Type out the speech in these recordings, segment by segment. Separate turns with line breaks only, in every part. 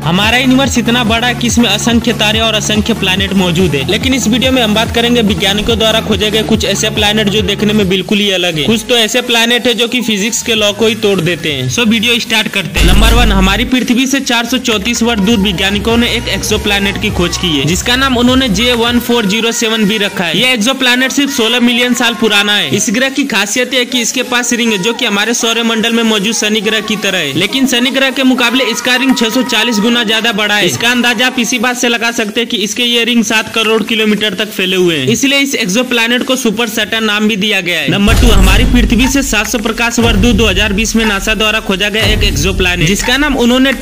हमारा यूनिवर्स इतना बड़ा है कि इसमें असंख्य तारे और असंख्य प्लैनेट मौजूद है। लेकिन इस वीडियो में हम बात करेंगे वैज्ञानिकों द्वारा खोजे गए कुछ ऐसे प्लैनेट जो देखने में बिल्कुल ही अलग है। कुछ तो ऐसे प्लैनेट है जो कि फिजिक्स के लॉ को ही तोड़ देते हैं। सो वीडियो स्टार्ट करते हैं। नंबर 1, हमारी पृथ्वी से 434 वर्ष दूर वैज्ञानिकों ने एक एक्सोप्लैनेट की खोज की है, जिसका नाम उन्होंने J1407 भी रखा है। ये एक्सोप्लैनेट सिर्फ 16 मिलियन साल पुराना है। इस ग्रह की खासियत है कि इसके पास रिंग है जो कि हमारे सौर मंडल में मौजूद शनि ग्रह की तरह है, लेकिन शनि ग्रह के मुकाबले इसका रिंग 640 गुना ज्यादा बड़ा है। इसका अंदाजा आप इसी बात से लगा सकते हैं कि इसके ये रिंग 7 करोड़ किलोमीटर तक फैले हुए हैं। इसलिए इस एक्सोप्लैनेट को सुपर सैटर्न नाम भी दिया गया है। नंबर 2, हमारी पृथ्वी से 700 प्रकाश वर्ष दूर 2020 में नासा द्वारा खोजा गया एक एक्सोप्लैनेट, जिसका नाम उन्होंने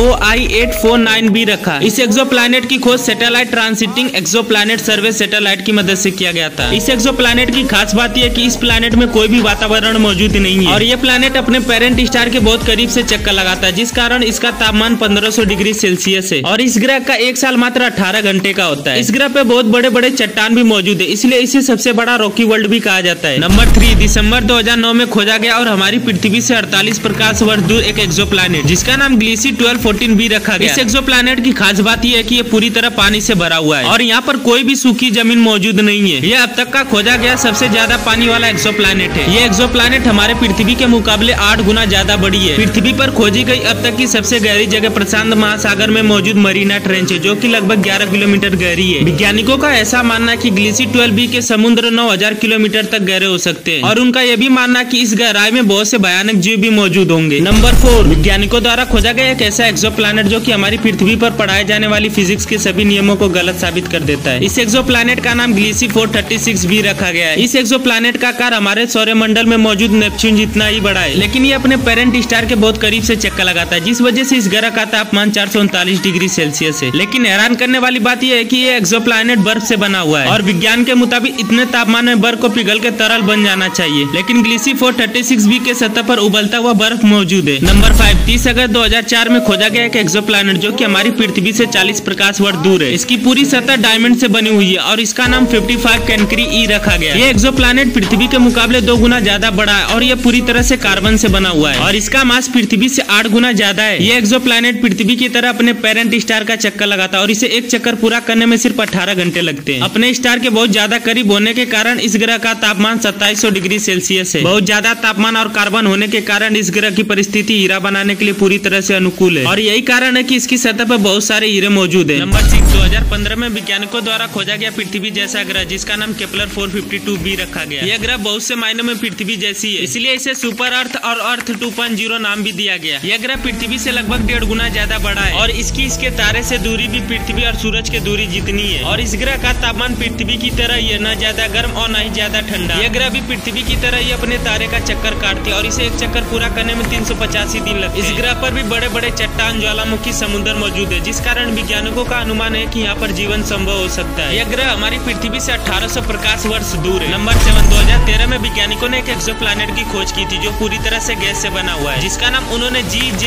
TOI849 भी रखा। इस एक्सोप्लैनेट की खोज satellite transiting exoplanet survey satellite की मदद से किया गया था। इस एक्सोप्लैनेट की खास बात यह है कि इस प्लैनेट में कोई भी वातावरण मौजूद नहीं है और ये प्लैनेट अपने पेरेंट स्टार के बहुत करीब से चक्कर लगाता है, जिस कारण इसका तापमान 1500 डिग्री सेल्सियस है और इस ग्रह का एक साल मात्र 18 घंटे का होता है। इस ग्रह पे बहुत बड़े बड़े चट्टान भी मौजूद है, इसलिए इसे सबसे बड़ा रॉकी वर्ल्ड भी कहा जाता है। नंबर 3, दिसंबर 2009 में खोजा गया और हमारी पृथ्वी से 48 प्रकाश वर्ष दूर एक एक्सोप्लैनेट, जिसका नाम ग्लीसी 1214 भी रखा गया। इस एक्सोप्लैनेट की खास बात यह है कि ये पूरी तरह पानी से भरा हुआ है और यहाँ पर कोई भी सूखी जमीन मौजूद नहीं है। यह अब तक का खोजा गया सबसे ज्यादा पानी वाला एक्सोप्लैनेट है। ये एक्सोप्लैनेट हमारे पृथ्वी के मुकाबले 8 गुना ज्यादा बड़ी है। पृथ्वी पर खोजी गई अब तक की सबसे गहरी जगह प्रशांत महासागर में मौजूद मरीना ट्रेंच है, जो कि लगभग 11 किलोमीटर गहरी है। वैज्ञानिकों का ऐसा मानना है कि ग्लीसी 12b के समुद्र 9000 किलोमीटर तक गहरे हो सकते हैं और उनका यह भी मानना है कि इस गहराई में बहुत से भयानक जीव भी मौजूद होंगे। नंबर 4, वैज्ञानिकों द्वारा खोजा गया एक ऐसा एक्सोप्लैनेट जो कि हमारी पृथ्वी पर पढ़ाए जाने वाली फिजिक्स के सभी नियमों को गलत साबित कर देता है। इस एक्सोप्लैनेट का नाम ग्लीसी 436 भी रखा गया है। इस एक्सोप्लैनेट का आकार हमारे सौर मंडल में मौजूद नेपच्यून जितना ही बड़ा है, लेकिन ये अपने पेरेंट स्टार के बहुत करीब से चक्कर लगाता है, जिस वजह से इस ग्रह का तापमान 439 डिग्री सेल्सियस है। लेकिन हैरान करने वाली बात यह है कि ये एक्सोप्लैनेट बर्फ से बना हुआ है और विज्ञान के मुताबिक इतने तापमान में बर्फ को पिघल के तरल बन जाना चाहिए, लेकिन ग्लीसी 436b के सतह पर उबलता हुआ बर्फ मौजूद है। नंबर 5, 30 अगस्त 2004 में खोजा गया एक एक्सोप्लैनेट जो कि हमारी पृथ्वी से 40 प्रकाश वर्ष दूर है। इसकी पूरी सतह डायमंड से बनी हुई है और इसका नाम 55 कैनकरी ई रखा गया। ये एक्सोप्लैनेट पृथ्वी के मुकाबले 2 गुना ज्यादा बड़ा है और यह पूरी तरह से कार्बन से बना हुआ है और इसका मास पृथ्वी से 8 गुना ज्यादा है। ये एक्सोप्लैनेट पृथ्वी की तरह अपने पेरेंट स्टार का चक्कर लगाता है और इसे एक चक्कर पूरा करने में सिर्फ 18 घंटे लगते हैं। अपने स्टार के बहुत ज्यादा करीब होने के कारण इस ग्रह का तापमान 2700 डिग्री सेल्सियस है। बहुत ज्यादा तापमान और कार्बन होने के कारण इस ग्रह की परिस्थिति हीरा बनाने के लिए पूरी तरह से अनुकूल है और यही कारण है कि इसकी सतह पर बहुत सारे हीरे मौजूद है। नंबर 6, 2015 में वैज्ञानिकों द्वारा खोजा गया पृथ्वी जैसा ग्रह, जिसका नाम केपलर 452 भी रखा गया। यह ग्रह बहुत से मायनों में पृथ्वी जैसी है, इसलिए इसे सुपर अर्थ और अर्थ 2.0 नाम भी दिया गया। यह ग्रह पृथ्वी से लगभग 1.5 गुना ज्यादा बड़ा है और इसके तारे से दूरी भी पृथ्वी और सूरज की दूरी जितनी है और इस ग्रह का तापमान पृथ्वी की तरह ही न ज्यादा गर्म और न ही ज्यादा ठंडा। यह ग्रह भी पृथ्वी की तरह ही अपने तारे का चक्कर काटती है और इसे एक चक्कर पूरा करने में 385 दिन लगते हैं। इस ग्रह पर भी बड़े बड़े चट्टान, ज्वालामुखी, समुद्र मौजूद है, जिस कारण वैज्ञानिकों का अनुमान है कि यहाँ पर जीवन संभव हो सकता है। यह ग्रह हमारी पृथ्वी से 1800 प्रकाश वर्ष दूर है। नंबर 7, 2013 में वैज्ञानिकों ने एक एक्सोप्लैनेट की खोज की थी जो पूरी तरह से गैस से बना हुआ है, जिसका नाम उन्होंने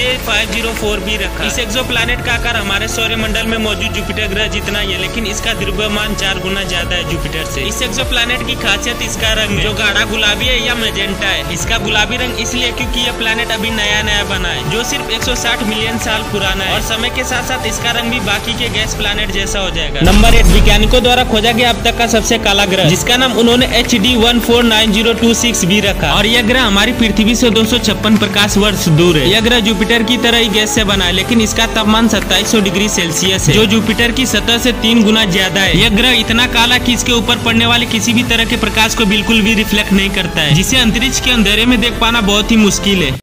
GJ504 भी रखा। इस एक्सोप्लैनेट का आकार हमारे सौर मंडल में मौजूद जुपिटर ग्रह जितना ही है, लेकिन इसका द्रव्यमान 4 गुना ज्यादा है जुपिटर से। इस एक्सोप्लैनेट की खासियत इसका रंग जो गाढ़ा गुलाबी है या मैजेंटा है। इसका गुलाबी रंग इसलिए क्योंकि यह प्लैनेट अभी नया नया बना है, जो सिर्फ 160 मिलियन साल पुराना है और समय के साथ साथ इसका रंग भी बाकी के गैस प्लैनेट जैसा हो जाएगा। नंबर 8, वैज्ञानिकों द्वारा खोजा गया अब तक का सबसे काला ग्रह, जिसका नाम उन्होंने HD149026 भी रखा और यह ग्रह हमारी पृथ्वी से 256 प्रकाश वर्ष दूर है। यह ग्रह जुपिटर की तरह ही गैस से बना है, लेकिन इसका तापमान 2700 डिग्री सेल्सियस है, जो जुपिटर की सतह से 3 गुना ज्यादा है। यह ग्रह इतना काला कि इसके ऊपर पड़ने वाले किसी भी तरह के प्रकाश को बिल्कुल भी रिफ्लेक्ट नहीं करता है, जिसे अंतरिक्ष के अंधेरे में देख पाना बहुत ही मुश्किल है।